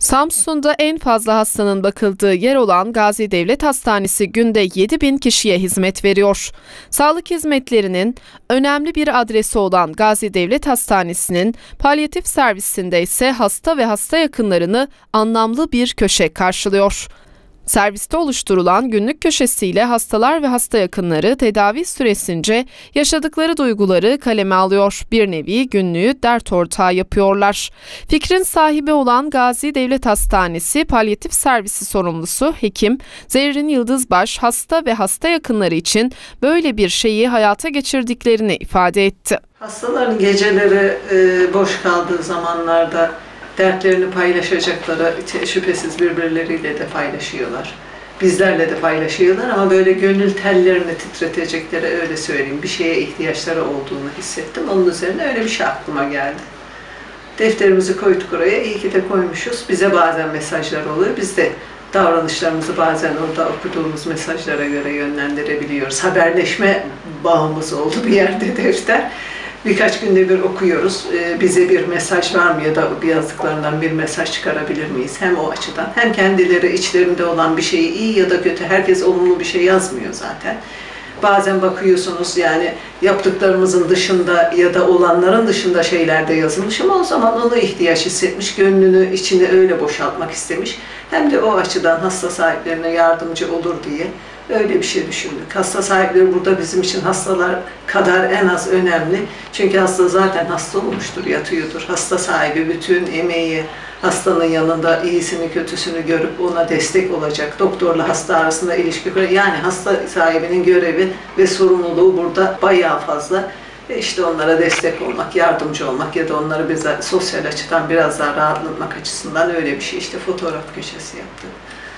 Samsun'da en fazla hastanın bakıldığı yer olan Gazi Devlet Hastanesi günde 7.000 kişiye hizmet veriyor. Sağlık hizmetlerinin önemli bir adresi olan Gazi Devlet Hastanesi'nin palyatif servisinde ise hasta ve hasta yakınlarını anlamlı bir köşe karşılıyor. Serviste oluşturulan günlük köşesiyle hastalar ve hasta yakınları tedavi süresince yaşadıkları duyguları kaleme alıyor. Bir nevi günlüğü dert ortağı yapıyorlar. Fikrin sahibi olan Gazi Devlet Hastanesi palyatif servisi sorumlusu hekim Zerrin Yıldızbaş, hasta ve hasta yakınları için böyle bir şeyi hayata geçirdiklerini ifade etti. Hastaların geceleri boş kaldığı zamanlarda dertlerini paylaşacakları şüphesiz birbirleriyle de paylaşıyorlar. Bizlerle de paylaşıyorlar ama böyle gönül tellerini titretecekleri, öyle söyleyeyim, bir şeye ihtiyaçları olduğunu hissettim. Onun üzerine öyle bir şey aklıma geldi. Defterimizi koyduk oraya, iyi ki de koymuşuz. Bize bazen mesajlar oluyor, biz de davranışlarımızı bazen orada okuduğumuz mesajlara göre yönlendirebiliyoruz. Haberleşme bağımız oldu bir yerde defter. Birkaç günde bir okuyoruz. Bize bir mesaj var mı ya da yazdıklarından bir mesaj çıkarabilir miyiz? Hem o açıdan hem kendileri içlerinde olan bir şeyi iyi ya da kötü, herkes olumlu bir şey yazmıyor zaten. Bazen bakıyorsunuz yani yaptıklarımızın dışında ya da olanların dışında şeyler de yazılmış ama o zaman onu ihtiyaç hissetmiş, gönlünü, içini öyle boşaltmak istemiş. Hem de o açıdan hasta sahiplerine yardımcı olur diye öyle bir şey düşündük. Hasta sahipleri burada bizim için hastalar kadar en az önemli. Çünkü hasta zaten hasta olmuştur, yatıyordur. Hasta sahibi bütün emeği hastanın yanında iyisini kötüsünü görüp ona destek olacak. Doktorla hasta arasında ilişki kurar. Yani hasta sahibinin görevi ve sorumluluğu burada bayağı fazla. İşte onlara destek olmak, yardımcı olmak ya da onları bize sosyal açıdan biraz daha rahatlatmak açısından öyle bir şey. İşte fotoğraf köşesi yaptık.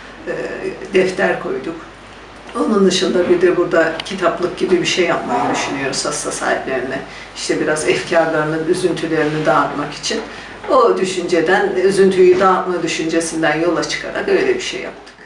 Defter koyduk. Onun dışında bir de burada kitaplık gibi bir şey yapmayı düşünüyoruz hasta sahiplerine. İşte biraz efkarlarını, üzüntülerini dağıtmak için. O düşünceden, üzüntüyü dağıtma düşüncesinden yola çıkarak öyle bir şey yaptık.